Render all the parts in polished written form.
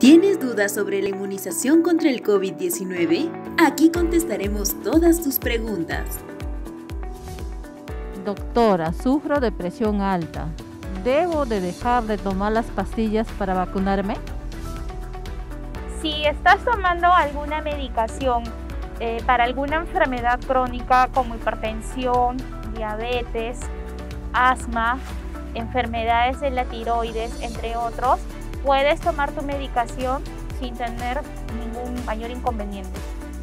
¿Tienes dudas sobre la inmunización contra el COVID-19? Aquí contestaremos todas tus preguntas. Doctora, sufro de presión alta. ¿Debo de dejar de tomar las pastillas para vacunarme? Si estás tomando alguna medicación para alguna enfermedad crónica como hipertensión, diabetes, asma, enfermedades de la tiroides, entre otros, puedes tomar tu medicación sin tener ningún mayor inconveniente.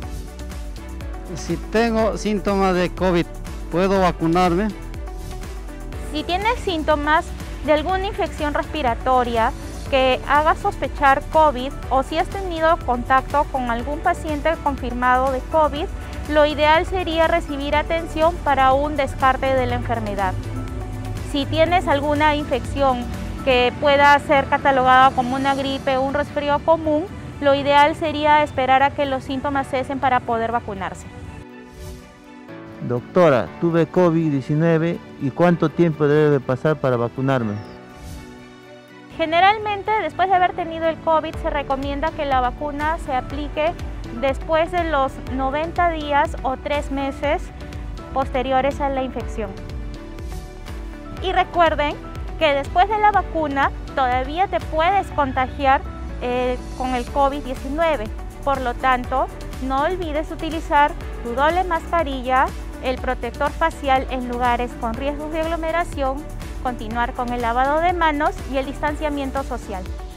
Si tengo síntomas de COVID, ¿puedo vacunarme? Si tienes síntomas de alguna infección respiratoria que haga sospechar COVID o si has tenido contacto con algún paciente confirmado de COVID, lo ideal sería recibir atención para un descarte de la enfermedad. Si tienes alguna infección que pueda ser catalogada como una gripe o un resfrío común, lo ideal sería esperar a que los síntomas cesen para poder vacunarse. Doctora, tuve COVID-19 y ¿cuánto tiempo debe pasar para vacunarme? Generalmente, después de haber tenido el COVID, se recomienda que la vacuna se aplique después de los 90 días o 3 meses posteriores a la infección. Y recuerden que después de la vacuna todavía te puedes contagiar con el COVID-19. Por lo tanto, no olvides utilizar tu doble mascarilla, el protector facial en lugares con riesgos de aglomeración, continuar con el lavado de manos y el distanciamiento social.